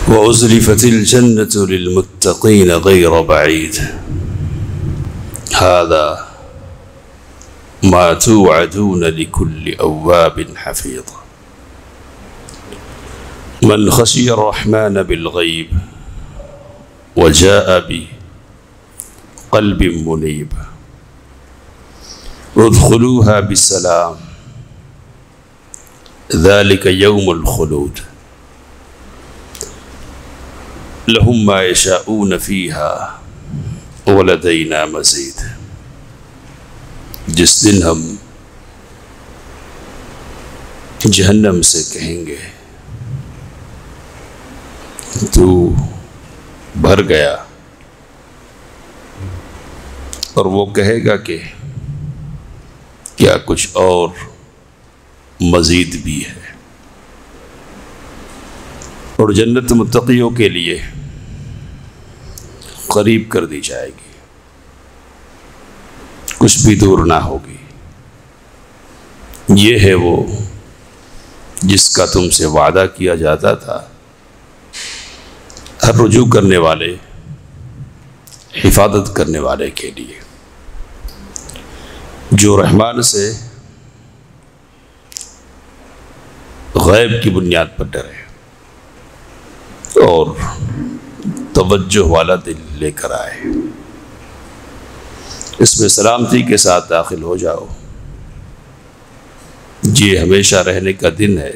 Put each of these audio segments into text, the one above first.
وأزلفت الجنة للمتقين غير بعيد هذا ما توعدون لكل أواب حفيظ من خشي الرحمن بالغيب وجاء بقلب منيب ادخلوها بسلام ذلك يوم الخلود لهم ما يشاءون فيها ولدينا مزید۔ جس دن ہم جہنم سے کہیں گے تو بھر گیا، اور وہ کہے گا کہ کیا کچھ اور مزید بھی ہے، اور جنت متقیوں کے لیے قریب کر دی جائے گی، کچھ بھی دور نہ ہوگی۔ یہ ہے وہ جس کا تم سے وعدہ کیا جاتا تھا، ہر رجوع کرنے والے، حفاظت کرنے والے کے لیے، جو رحمان سے غیب کی بنیاد پر ڈرے اور توجہ والا دل لے کر آئے۔ اس میں سلامتی کے ساتھ داخل ہو جاؤ۔ یہ ہمیشہ رہنے کا دن ہے،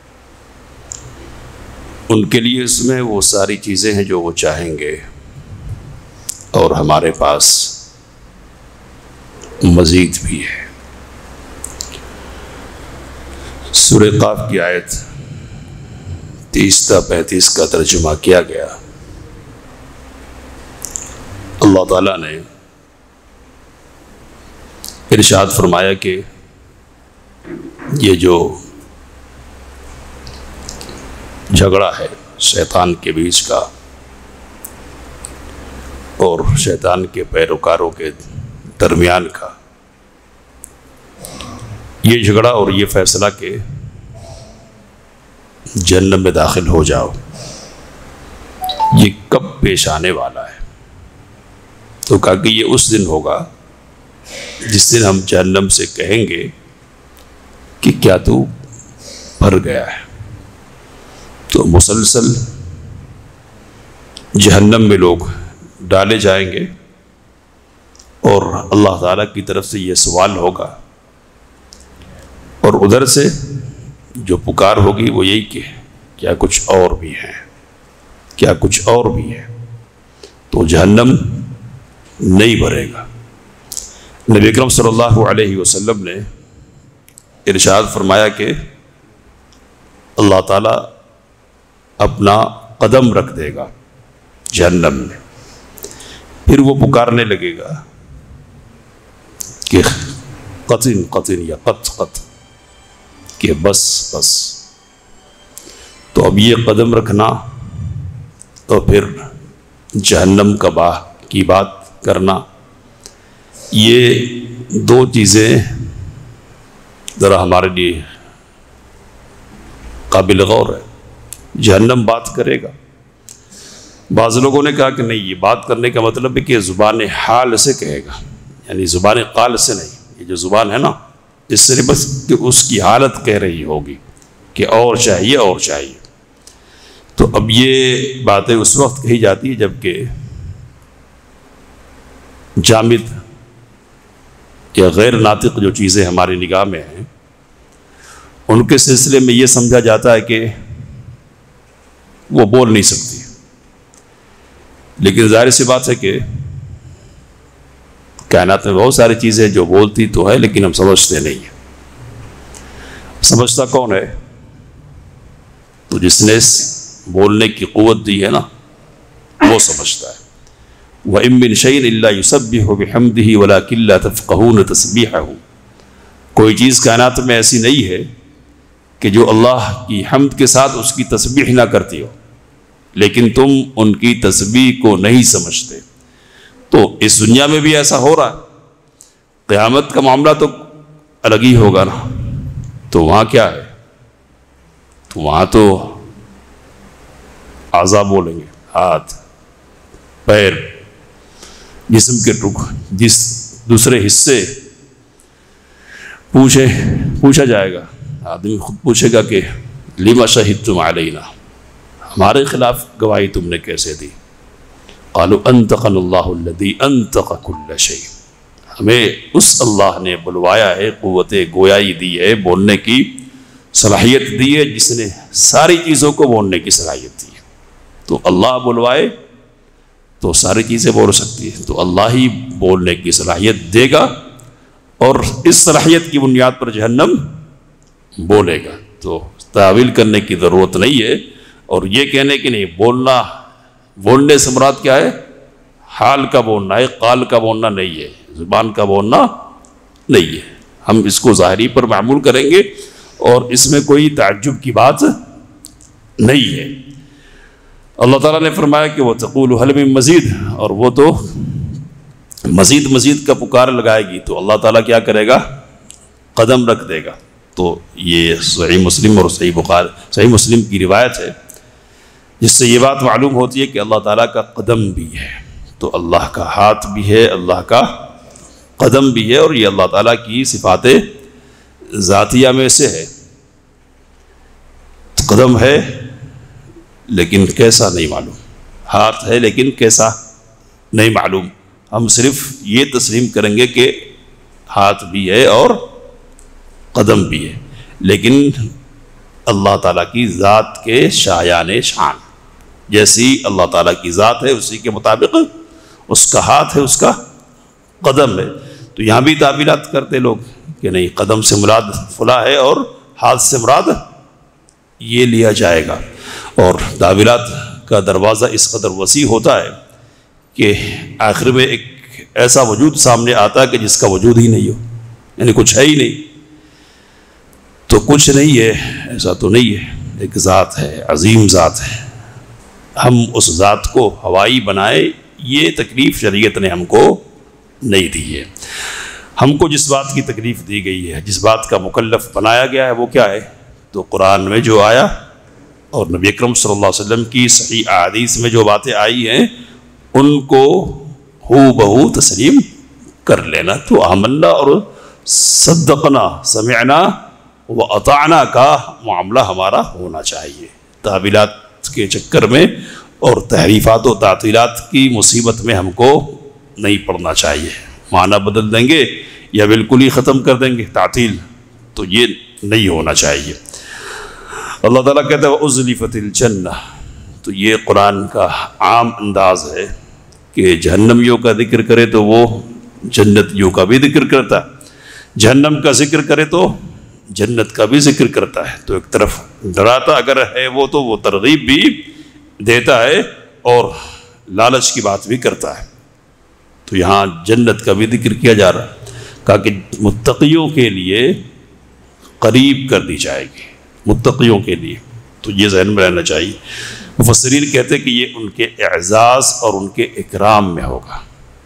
ان کے لیے اس میں وہ ساری چیزیں ہیں جو وہ چاہیں گے، اور ہمارے پاس مزید بھی ہے۔ سورہ قاف کی آیت 30 تا 35 کا ترجمہ کیا گیا۔ اللہ تعالیٰ نے ارشاد فرمایا کہ یہ جو جھگڑا ہے شیطان کے بیچ کا اور شیطان کے پیروکاروں کے درمیان کا، یہ جھگڑا اور یہ فیصلہ کہ جہنم میں داخل ہو جاؤ، یہ کب پیش آنے والا ہے؟ تو کہا کہ یہ اس دن ہوگا جس دن ہم جہنم سے کہیں گے کہ کیا تو بھر گیا ہے؟ تو مسلسل جہنم میں لوگ ڈالے جائیں گے، اور اللہ تعالیٰ کی طرف سے یہ سوال ہوگا، اور ادھر سے جو پکار ہوگی وہ یہی کہ کیا کچھ اور بھی ہے، کیا کچھ اور بھی ہے۔ تو جہنم نہیں بھرے گا۔ نبی اکرم صلی اللہ علیہ وسلم نے ارشاد فرمایا کہ اللہ تعالیٰ اپنا قدم رکھ دے گا جہنم میں، پھر وہ پکارنے لگے گا کہ قطن قطن یا قط قط، کہ بس بس۔ تو اب یہ قدم رکھنا تو پھر جہنم کی بات کرنا، یہ دو چیزیں ذرا ہمارے لیے قابل غور ہے۔ جہنم بات کرے گا۔ بعض لوگوں نے کہا کہ نہیں، یہ بات کرنے کا مطلب ہے کہ زبان حال سے کہے گا، یعنی زبان قال سے نہیں۔ یہ جو زبان ہے نا، اس سے بس کہ اس کی حالت کہہ رہی ہوگی کہ اور چاہیے اور چاہیے۔ تو اب یہ باتیں اس وقت کہی جاتی ہے جبکہ جامد یا غیر ناطق جو چیزیں ہماری نگاہ میں ہیں، ان کے سلسلے میں یہ سمجھا جاتا ہے کہ وہ بول نہیں سکتی، لیکن ظاہر سی بات ہے کہ کائنات میں بہت ساری چیزیں جو بولتی تو ہے، لیکن ہم سمجھتے نہیں ہیں۔ سمجھتا کون ہے؟ تو جس نے بولنے کی قوت دی ہے نا، وہ سمجھتا ہے۔ وَإِن مِّن شَيْءٍ إِلَّا يُسَبِّحُ بِحَمْدِهِ وَلَٰكِن لَّا تَفْقَهُونَ تَسْبِيحَهُ، کوئی چیز کائنات میں ایسی نہیں ہے کہ جو اللہ کی حمد کے ساتھ اس کی تسبیح نہ کرتی ہو، لیکن تم ان کی تسبیح کو نہیں سمجھتے۔ تو اس دنیا میں بھی ایسا ہو رہا ہے، قیامت کا معاملہ تو الگ ہی ہوگا نا۔ تو وہاں کیا ہے؟ تو وہاں تو اعضاء بولیں گے، ہاتھ، پیر، جسم کے جس دوسرے حصے پوچھا جائے گا، آدمی خود پوچھے گا کہ لما شہدتم علینا، ہمارے خلاف گواہی تم نے کیسے دی؟ قالوا انطقنا اللہ الذی انطق کل شیء، ہمیں اس اللہ نے بلوایا ہے، قوت گویائی دی ہے، بولنے کی صلاحیت دی ہے، جس نے ساری چیزوں کو بولنے کی صلاحیت دی ہے۔ تو اللہ بلوائے تو ساری چیزیں بول سکتی ہے، تو اللہ ہی بولنے کی صلاحیت دے گا، اور اس صلاحیت کی بنیاد پر جہنم بولے گا۔ تو تعویل کرنے کی ضرورت نہیں ہے، اور یہ کہنے کہ نہیں بولنے سے مراد کیا ہے؟ حال کا بولنا ہے، قال کا بولنا نہیں ہے، زبان کا بولنا نہیں ہے۔ ہم اس کو ظاہری پر معمول کریں گے، اور اس میں کوئی تعجب کی بات نہیں ہے۔ اللہ تعالیٰ نے فرمایا کہ وہ تقول حل من مزید، اور وہ تو مزید کا پکار لگائے گی، تو اللہ تعالیٰ کیا کرے گا؟ قدم رکھ دے گا۔ تو یہ صحیح مسلم اور صحیح مسلم کی روایت ہے، جس سے یہ بات معلوم ہوتی ہے کہ اللہ تعالیٰ کا قدم بھی ہے، تو اللہ کا ہاتھ بھی ہے، اللہ کا قدم بھی ہے، اور یہ اللہ تعالیٰ کی صفات ذاتیہ میں سے ہے۔ قدم ہے لیکن کیسا نہیں معلوم، ہاتھ ہے لیکن کیسا نہیں معلوم۔ ہم صرف یہ تسلیم کریں گے کہ ہاتھ بھی ہے اور قدم بھی ہے، لیکن اللہ تعالیٰ کی ذات کے شایان شان، جیسی اللہ تعالیٰ کی ذات ہے اسی کے مطابق اس کا ہاتھ ہے، اس کا قدم ہے۔ تو یہاں بھی تعبیرات کرتے لوگ کہ نہیں، قدم سے مراد فلاں ہے اور ہاتھ سے مراد یہ لیا جائے گا، اور تعبیرات کا دروازہ اس قدر وسیع ہوتا ہے کہ آخر میں ایک ایسا وجود سامنے آتا ہے کہ جس کا وجود ہی نہیں ہو، یعنی کچھ ہے ہی نہیں۔ تو کچھ نہیں ہے ایسا تو نہیں ہے، ایک ذات ہے، عظیم ذات ہے، ہم اس ذات کو ہوائی بنائے، یہ تکلیف شریعت نے ہم کو نہیں دی ہے۔ ہم کو جس بات کی تکلیف دی گئی ہے، جس بات کا مکلف بنایا گیا ہے، وہ کیا ہے؟ تو قرآن میں جو آیا اور نبی اکرم صلی اللہ علیہ وسلم کی صحیح احادیث میں جو باتیں آئی ہیں، ان کو ہو بہو تسلیم کر لینا۔ تو آمنا اور صدقنا، سمعنا و اطعنا کا معاملہ ہمارا ہونا چاہیے۔ تعبیرات کے چکر میں اور تحریفات و تعطیلات کی مصیبت میں ہم کو نہیں پڑنا چاہیے۔ معنی بدل دیں گے یا بالکل ہی ختم کر دیں گے تعطیل، تو یہ نہیں ہونا چاہیے۔ اللہ تعالیٰ کہتا ہے وَأُزْلِفَتِ الْجَنَّةِ، تو یہ قرآن کا عام انداز ہے کہ جہنمیوں کا ذکر کرے تو وہ جنتیوں کا بھی ذکر کرتا ہے، جہنم کا ذکر کرے تو جنت کا بھی ذکر کرتا ہے۔ تو ایک طرف ڈراتا اگر ہے وہ، تو وہ ترغیب بھی دیتا ہے اور لالچ کی بات بھی کرتا ہے۔ تو یہاں جنت کا بھی ذکر کیا جا رہا ہے، کہا کہ متقیوں کے لیے قریب کر دی جائے گی، متقیوں کے لیے۔ تو یہ ذہن میں رہنا چاہیے۔ مفسرین کہتے ہیں کہ یہ ان کے اعزاز اور ان کے اکرام میں ہوگا۔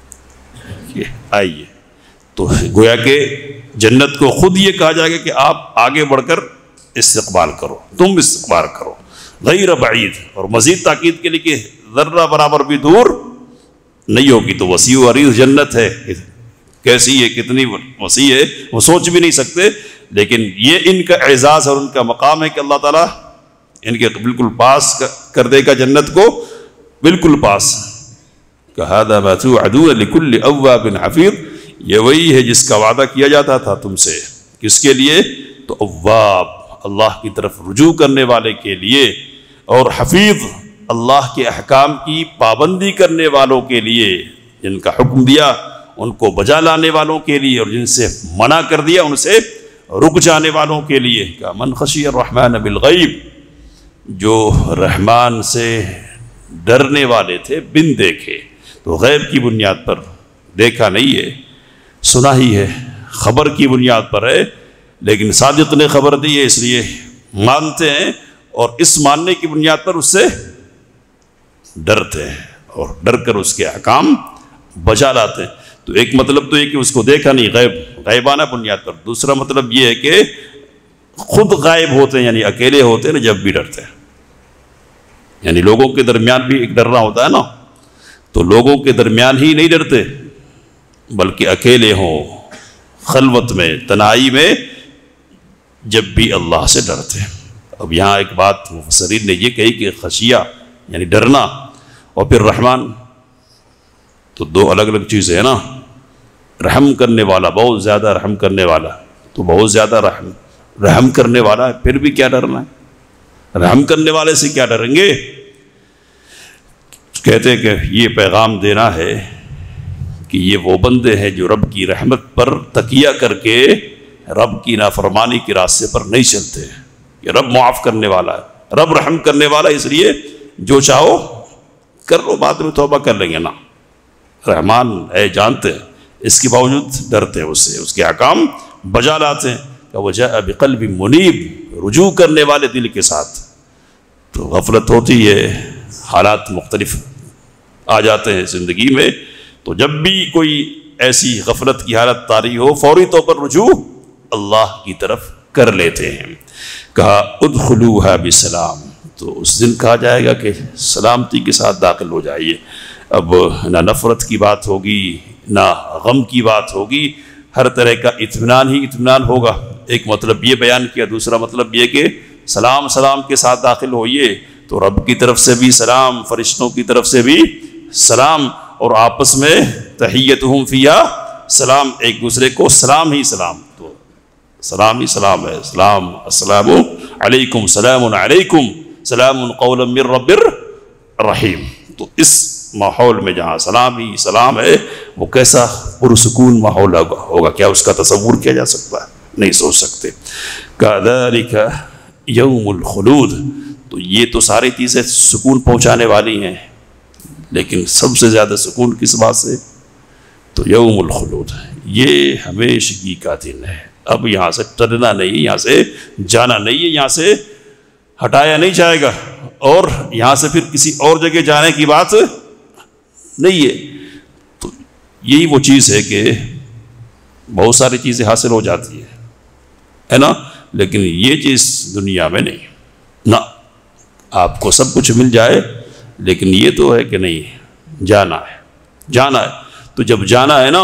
آئیے، تو گویا کہ جنت کو خود یہ کہا جائے گا کہ آپ آگے بڑھ کر استقبال کرو، تم استقبال کرو، غیر بعید، اور مزید تاکید کے لیے کہ ذرہ برابر بھی دور نہیں ہوگی۔ تو وسیع و عریض جنت ہے، کیسی ہے، کتنی وسیع ہے، وہ سوچ بھی نہیں سکتے، لیکن یہ ان کا اعزاز اور ان کا مقام ہے کہ اللہ تعالیٰ ان کے بالکل پاس کر دے گا، جنت کو بالکل پاس۔ کہذا ما توعدون لکل اواب حفیظ، یہ وہی ہے جس کا وعدہ کیا جاتا تھا تم سے، کس کے لیے؟ تو اواب، اللہ کی طرف رجوع کرنے والے کے لیے، اور حفیظ، اللہ کے احکام کی پابندی کرنے والوں کے لیے، جن کا حکم دیا ان کو بجا لانے والوں کے لیے، اور جن سے منع کر دیا ان سے رک جانے والوں کے لیے۔ کہ من خشی الرحمن بالغیب، جو رحمان سے ڈرنے والے تھے بن دیکھے۔ تو غیب کی بنیاد پر دیکھا نہیں ہے، سنا ہی ہے، خبر کی بنیاد پر ہے، لیکن صادق نے خبر دی ہے اس لیے مانتے ہیں، اور اس ماننے کی بنیاد پر اس سے ڈرتے ہیں، اور ڈر کر اس کے احکام بجا لاتے ہیں۔ تو ایک مطلب تو یہ کہ اس کو دیکھا نہیں، غیبانہ بنیاد پر۔ دوسرا مطلب یہ ہے کہ خود غائب ہوتے ہیں، یعنی اکیلے ہوتے ہیں نا جب بھی ڈرتے ہیں، یعنی لوگوں کے درمیان بھی ایک ڈرنا ہوتا ہے نا، تو لوگوں کے درمیان ہی نہیں ڈرتے بلکہ اکیلے ہوں، خلوت میں، تنہائی میں، جب بھی اللہ سے ڈرتے ہیں۔ اب یہاں ایک بات مفسرین نے یہ کہی کہ خشیہ یعنی ڈرنا، اور پھر رحمان، تو دو الگ الگ چیزیں ہیں نا۔ رحم کرنے والا، بہت زیادہ رحم کرنے والا، تو بہت زیادہ رحم کرنے والا ہے، پھر بھی کیا ڈرنا ہے؟ رحم کرنے والے سے کیا ڈریں گے؟ کہتے ہیں کہ یہ پیغام دینا ہے کہ یہ وہ بندے ہیں جو رب کی رحمت پر تکیہ کر کے رب کی نافرمانی کے راستے پر نہیں چلتے۔ یہ رب معاف کرنے والا ہے، رب رحم کرنے والا ہے، اس لیے جو چاہو کر لو، بعد میں توبہ کر لیں گے نا۔ رحمان ہے، جانتے ہیں، اس کے باوجود ڈرتے ہیں اس سے، اس کے احکام بجا لاتے ہیں۔ کہ وجاء بقلب منیب، رجوع کرنے والے دل کے ساتھ۔ تو غفلت ہوتی ہے، حالات مختلف آ جاتے ہیں زندگی میں، تو جب بھی کوئی ایسی غفلت کی حالت طاری ہو، فوری طور پر رجوع اللہ کی طرف کر لیتے ہیں۔ کہا ادخلوها بسلام، تو اس دن کہا جائے گا کہ سلامتی کے ساتھ داخل ہو جائیے۔ اب نہ نفرت کی بات ہوگی، نہ غم کی بات ہوگی، ہر طرح کا اطمینان ہی اطمینان ہوگا۔ ایک مطلب یہ بیان کیا، دوسرا مطلب یہ کہ سلام کے ساتھ داخل ہوئیے، تو رب کی طرف سے بھی سلام، فرشتوں کی طرف سے بھی سلام، اور آپس میں تحیتہم فیہا سلام، ایک دوسرے کو سلام ہی سلام، تو سلام ہی سلام ہے۔ سلام، السلام علیکم، سلام علیکم، سلام قولا من رب الرحیم۔ تو اس ماحول میں جہاں سلام ہی سلام ہے، وہ کیسا پرسکون ماحول ہوگا، کیا اس کا تصور کیا جا سکتا ہے؟ نہیں سوچ سکتے۔ کذالک یوم الخلود، تو یہ تو ساری چیزیں سکون پہنچانے والی ہیں، لیکن سب سے زیادہ سکون کس بات سے؟ تو یوم الخلود، یہ ہمیشگی کا دن ہے۔ اب یہاں سے ٹرنا نہیں، یہاں سے جانا نہیں ہے، یہاں سے ہٹایا نہیں جائے گا، اور یہاں سے پھر کسی اور جگہ جانے کی بات نہیں ہے۔ تو یہی وہ چیز ہے کہ بہت ساری چیزیں حاصل ہو جاتی ہے نا، لیکن یہ چیز دنیا میں نہیں نہ، آپ کو سب کچھ مل جائے، لیکن یہ تو ہے کہ نہیں، جانا ہے۔ تو جب جانا ہے نا،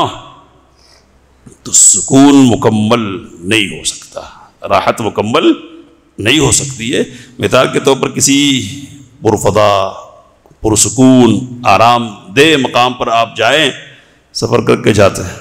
تو سکون مکمل نہیں ہو سکتا، راحت مکمل نہیں ہو سکتی ہے۔ مثال کے طور پر کسی پرفضا، پرسکون، آرام دہ مقام پر آپ جائیں، سفر کر کے جاتے ہیں،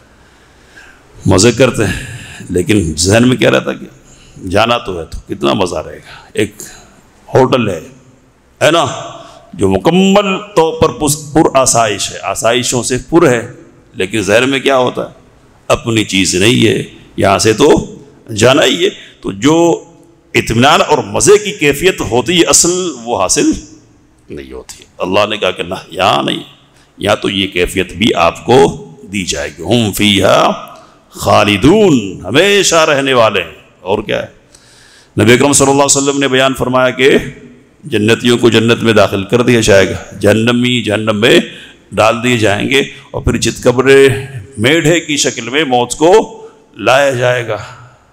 مزے کرتے ہیں، لیکن ذہن میں کیا رہتا ہے کہ جانا تو ہے، تو کتنا مزہ رہے گا۔ ایک ہوٹل ہے نا، جو مکمل طور پر پر آسائش ہے، آسائشوں سے پر ہے، لیکن ذہن میں کیا ہوتا ہے؟ اپنی چیز نہیں ہے، یہاں سے تو جانا ہی ہے۔ تو جو اطمینان اور مزے کی کیفیت ہوتی ہے اصل، وہ حاصل نہیں ہوتی۔ اللہ نے کہا کہ نہ، یہاں نہیں، یہاں تو یہ کیفیت بھی آپ کو دی جائے گی۔ ہم فیہا خالدون، ہمیشہ رہنے والے ہیں۔ اور کیا ہے؟ نبی اکرم صلی اللہ علیہ وسلم نے بیان فرمایا کہ جنتیوں کو جنت میں داخل کر دیا جائے گا، جہنمی جہنم میں ڈال دیے جائیں گے، اور پھر چتکبرے میڑھے کی شکل میں موت کو لایا جائے گا۔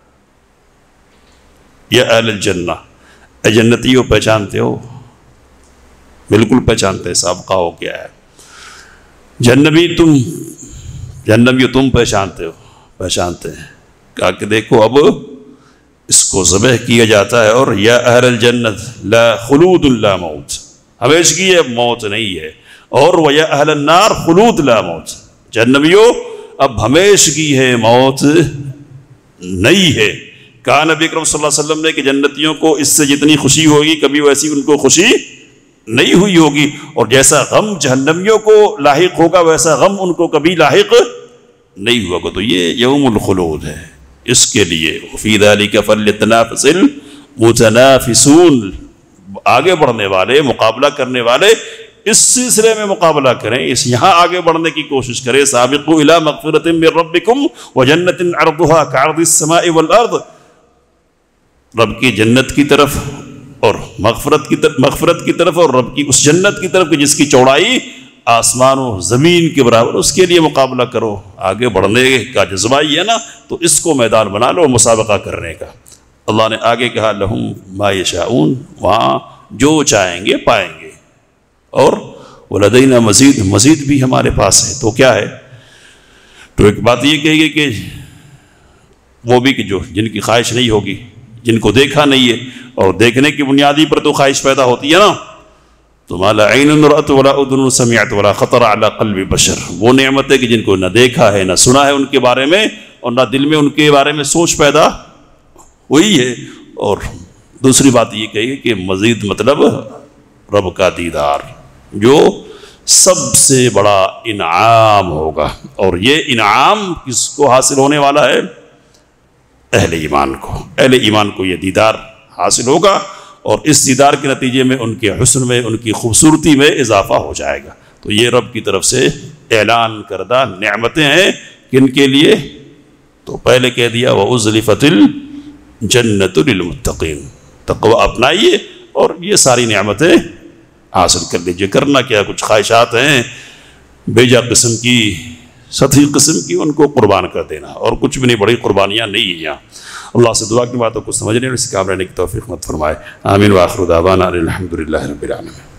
یا اہل الجنہ، اے جنتیوں پہچانتے ہو؟ بالکل پہچانتے ہیں، سابقہ ہو کیا ہے۔ جہنمیوں تم پہچانتے ہو؟ پہچانتے ہیں۔ کہا کہ دیکھو اب اس کو ذبح کیا جاتا ہے، اور یا اہل الجنت لا خلود لا موت، ہمیشگی ہے، موت نہیں ہے، اور ویا اہل النار خلود لا موت، جہنمیوں اب ہمیشگی ہے، موت نہیں ہے۔ کہا نبی اکرم صلی اللہ علیہ وسلم نے کہ جنتیوں کو اس سے جتنی خوشی ہوگی کبھی ویسی ان کو خوشی نہیں ہوئی ہوگی، اور جیسا غم جہنمیوں کو لاحق ہوگا ویسا غم ان کو کبھی لاحق نہیں ہوگا۔ تو یہ یوم الخلود ہے، اس کے لیے فی ذالک فلیتنافس المتنافسون، آگے بڑھنے والے، مقابلہ کرنے والے اس سلسلے میں مقابلہ کریں، یہاں آگے بڑھنے کی کوشش کریں۔ سابقوا الی مغفرۃ من ربکم وجنۃ عرضها کعرض السماء والارض، رب کی جنت کی طرف اور مغفرت کی طرف، اور رب کی اس جنت کی طرف جس کی چوڑائی آسمان و زمین کے برابر، اس کے لیے مقابلہ کرو۔ آگے بڑھنے کا جذبہ ہی ہے نا، تو اس کو میدان بنا لو مسابقہ کرنے کا۔ اللہ نے آگے کہا لہم ما یشاؤون، وہاں جو چاہیں گے پائیں گے، اور ولدینا مزید بھی ہمارے پاس ہے۔ تو کیا ہے؟ تو ایک بات یہ کہے گی کہ وہ بھی کہ جو جن کی خواہش نہیں ہوگی، جن کو دیکھا نہیں ہے، اور دیکھنے کی بنیادی پر تو خواہش پیدا ہوتی ہے نا، تو ما لا عین رأت ولا اذن سمعت ولا خطر علی قلب بشر، وہ نعمت ہے کہ جن کو نہ دیکھا ہے، نہ سنا ہے ان کے بارے میں، اور نہ دل میں ان کے بارے میں سوچ پیدا ہوئی ہے۔ اور دوسری بات یہ کہی کہ مزید مطلب رب کا دیدار، جو سب سے بڑا انعام ہوگا، اور یہ انعام کس کو حاصل ہونے والا ہے؟ اہل ایمان کو۔ اہل ایمان کو یہ دیدار حاصل ہوگا، اور اس دیدار کے نتیجے میں ان کے حسن میں، ان کی خوبصورتی میں اضافہ ہو جائے گا۔ تو یہ رب کی طرف سے اعلان کردہ نعمتیں ہیں، کن کے لیے؟ تو پہلے کہہ دیا وَأُزْلِفَتِ الْجَنَّةُ لِلْمُتَّقِينَ، تقوی اپنائیے اور یہ ساری نعمتیں حاصل کر لیجئے۔ کرنا کیا، کچھ خواہشات ہیں بیجا قسم کی، سطحی قسم کی، ان کو قربان کر دینا، اور کچھ بھی نہیں، بڑی قربانیاں نہیں ہیں یہاں۔ اللہ سے دعا کی باتوں کو سمجھنے اور اس کام رہنے کی توفیق مت فرمائے۔ آمین وآخر دعوانا الحمدللہ رب العالمین۔